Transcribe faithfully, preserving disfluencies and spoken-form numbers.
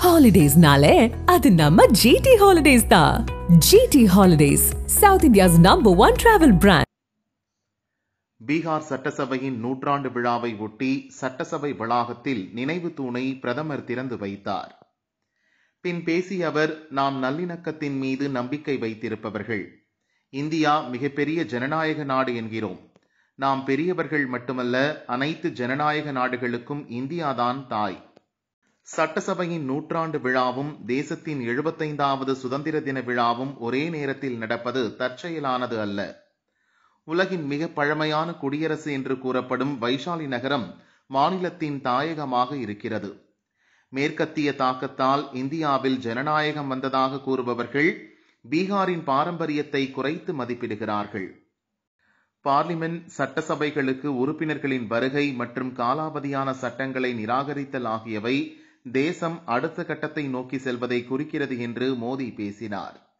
Holidays-nale, adu namma G T Holidays da. G T Holidays, South India's number one travel brand. Bihar சட்டசபையின் நூற்றாண்டு விழாவை ஒட்டி சட்டசபை வளாகத்தில் நினைவு தூணை பிரதமர் திறந்து வைத்தார். பின் பேசிய அவர், நாம் நல்லிணக்கத்தின் மீது நம்பிக்கை வைத்திருப்பவர்கள். இந்தியா மிகப்பெரிய ஜனநாயக நாடு என்கிறோம். நாம் பெரியவர்கள் மட்டுமல்ல, அனைத்து ஜனநாயக நாடுகளுக்கும் இந்தியாதான் தாய். சட்டசபையின் நூற்றாண்டு விழாவும் தேசத்தின் எழுபத்தைந்தாவது சுதந்திர தின விழாவும் ஒரே நேரத்தில் நடப்பது தற்செயலானது அல்ல. உலகின் மிக பழமையான குடியரசு என்று கூறப்படும் வைஷாலி நகரம் மாநிலத்தின் தாயகமாக இருக்கிறது. மேற்கத்திய தாக்கத்தால் இந்தியாவில் ஜனநாயகம் வந்ததாக கூறுபவர்கள் பீகாரின் பாரம்பரியத்தை குறைத்து மதிப்பிடுகிறார்கள். பார்லிமென்ட், சட்டசபைகளுக்கு உறுப்பினர்களின் வருகை மற்றும் காலாவதியான சட்டங்களை நிராகரித்தல் ஆகியவை தேசம் அடுத்த கட்டத்தை நோக்கி செல்வதை குறிக்கிறது என்று மோடி பேசினார்.